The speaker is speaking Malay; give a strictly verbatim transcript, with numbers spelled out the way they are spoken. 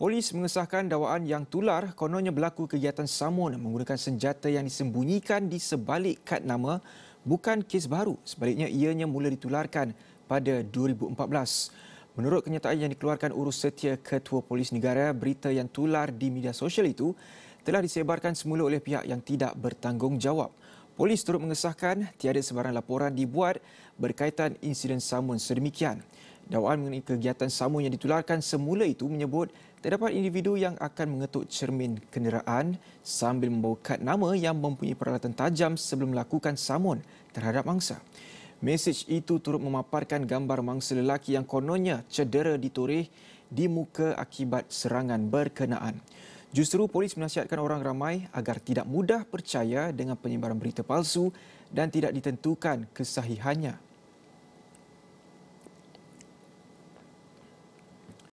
Polis mengesahkan dakwaan yang tular kononnya berlaku kegiatan samun menggunakan senjata yang disembunyikan di sebalik kad nama bukan kes baru. Sebaliknya, ianya mula ditularkan pada dua ribu empat belas. Menurut kenyataan yang dikeluarkan Urus Setia, Ketua Polis Negara, berita yang tular di media sosial itu telah disebarkan semula oleh pihak yang tidak bertanggungjawab. Polis turut mengesahkan tiada sebarang laporan dibuat berkaitan insiden samun sedemikian. Dakwaan mengenai kegiatan samun yang ditularkan semula itu menyebut terdapat individu yang akan mengetuk cermin kenderaan sambil membawa kad nama yang mempunyai peralatan tajam sebelum melakukan samun terhadap mangsa. Mesej itu turut memaparkan gambar mangsa lelaki yang kononnya cedera ditoreh di muka akibat serangan berkenaan. Justru polis menasihatkan orang ramai agar tidak mudah percaya dengan penyebaran berita palsu dan tidak ditentukan kesahihannya.